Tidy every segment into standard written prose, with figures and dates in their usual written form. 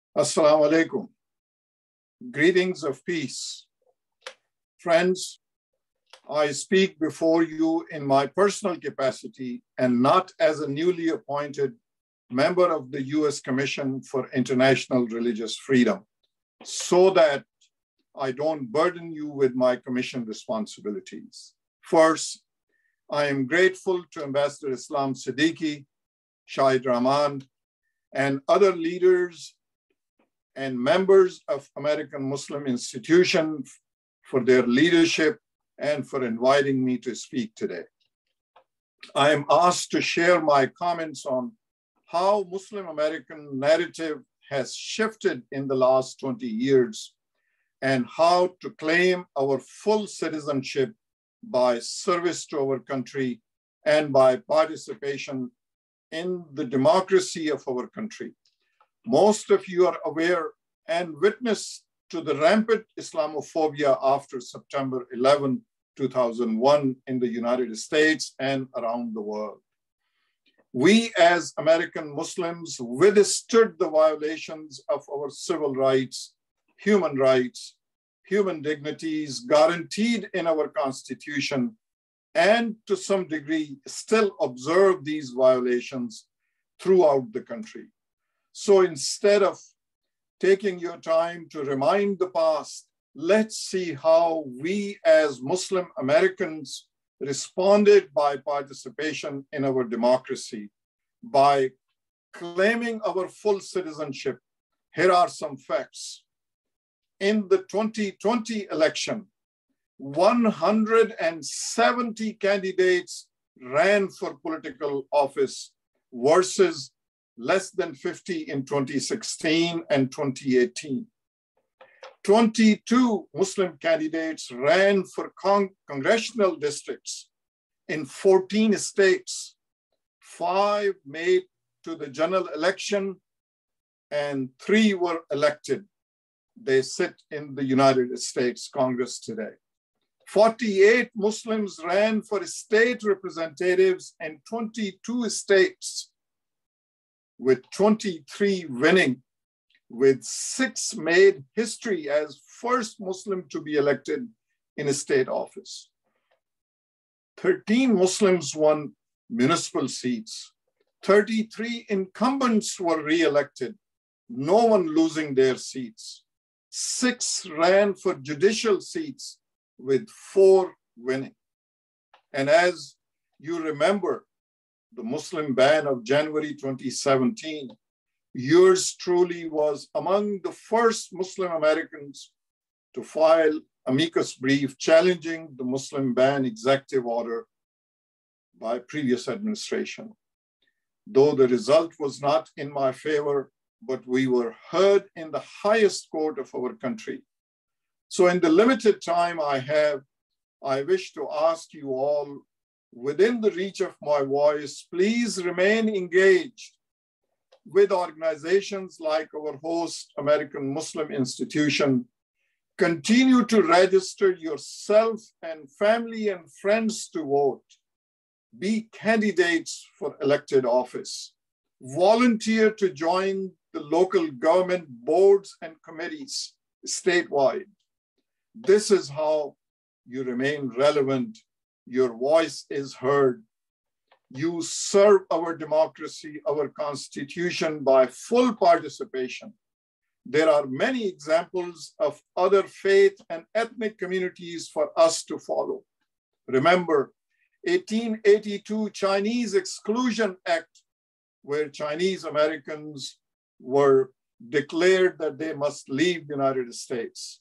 Assalamu alaikum. Greetings of peace. Friends, I speak before you in my personal capacity and not as a newly appointed member of the U.S. Commission for International Religious Freedom, so that I don't burden you with my commission responsibilities. First, I am grateful to Ambassador Islam Siddiqui, Shahid Rahman, and other leaders and members of American Muslim Institution for their leadership and for inviting me to speak today. I am asked to share my comments on how Muslim American narrative has shifted in the last 20 years and how to claim our full citizenship by service to our country and by participation in the democracy of our country. Most of you are aware and witness to the rampant Islamophobia after September 11, 2001 in the United States and around the world. We as American Muslims withstood the violations of our civil rights, human dignities guaranteed in our Constitution, and to some degree still observe these violations throughout the country. So instead of taking your time to remind the past, let's see how we as Muslim Americans responded by participation in our democracy, by claiming our full citizenship. Here are some facts. In the 2020 election, 170 candidates ran for political office versus less than 50 in 2016 and 2018. 22 Muslim candidates ran for congressional districts in 14 states. 5 made to the general election and 3 were elected. They sit in the United States Congress today. 48 Muslims ran for state representatives in 22 states, with 23 winning, with 6 made history as first Muslim to be elected in a state office. 13 Muslims won municipal seats. 33 incumbents were re-elected, no one losing their seats. 6 ran for judicial seats, with 4 winning. And as you remember, the Muslim ban of January 2017, yours truly was among the first Muslim Americans to file amicus brief challenging the Muslim ban executive order by previous administration. Though the result was not in my favor, but we were heard in the highest court of our country. So in the limited time I have, I wish to ask you all, within the reach of my voice, please remain engaged with organizations like our host, American Muslim Institution. Continue to register yourself and family and friends to vote. Be candidates for elected office. Volunteer to join the local government boards and committees statewide. This is how you remain relevant. Your voice is heard. You serve our democracy, our Constitution by full participation. There are many examples of other faith and ethnic communities for us to follow. Remember, 1882 Chinese Exclusion Act, where Chinese Americans were declared that they must leave the United States.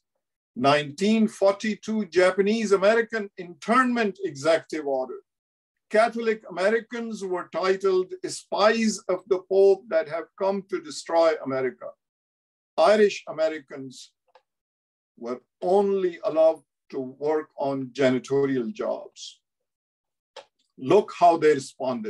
1942 Japanese American Internment Executive Order. Catholic Americans were titled spies of the Pope that have come to destroy America. Irish Americans were only allowed to work on janitorial jobs. Look how they responded.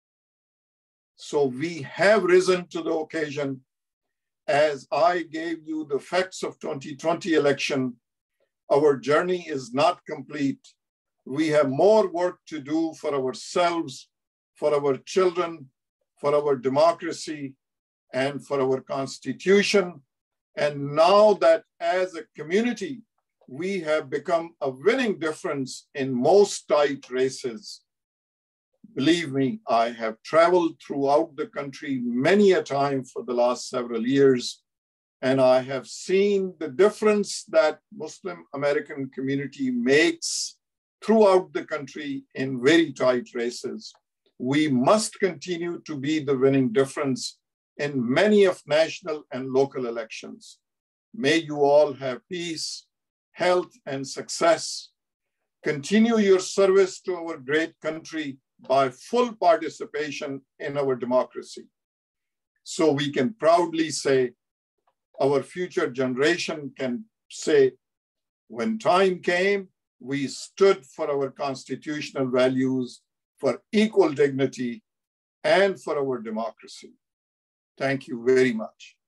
So we have risen to the occasion. As I gave you the facts of 2020 election, our journey is not complete. We have more work to do for ourselves, for our children, for our democracy, and for our Constitution. And now that as a community, we have become a winning difference in most tight races. Believe me, I have traveled throughout the country many a time for the last several years, and I have seen the difference that Muslim American community makes throughout the country in very tight races. We must continue to be the winning difference in many of national and local elections. May you all have peace, health, and success. Continue your service to our great country by full participation in our democracy, so we can proudly say, our future generation can say, when time came, we stood for our constitutional values, for equal dignity, and for our democracy. Thank you very much.